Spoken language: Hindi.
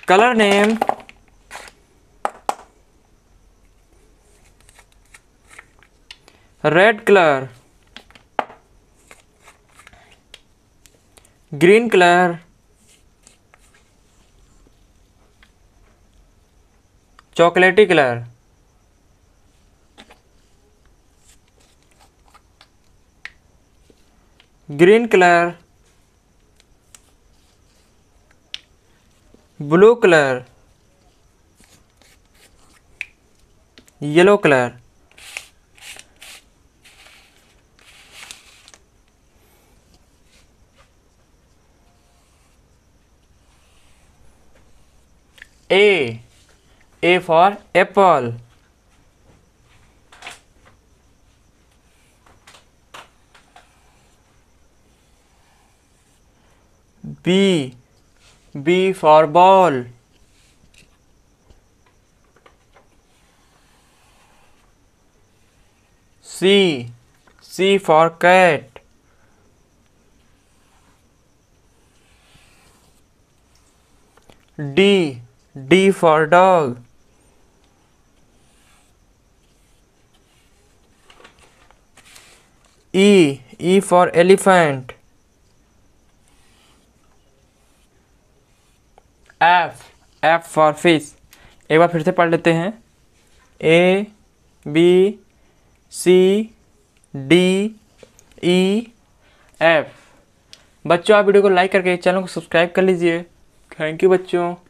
Colour name, red colour, green colour, चॉकलेटी colour, green colour, blue colour, yellow colour, A for apple, B for ball, C for cat, D for dog, E for elephant, F for fish। एक बार फिर से पढ़ लेते हैं। A B C D E F। बच्चों आप वीडियो को लाइक करके चैनल को सब्सक्राइब कर लीजिए। थैंक यू बच्चों।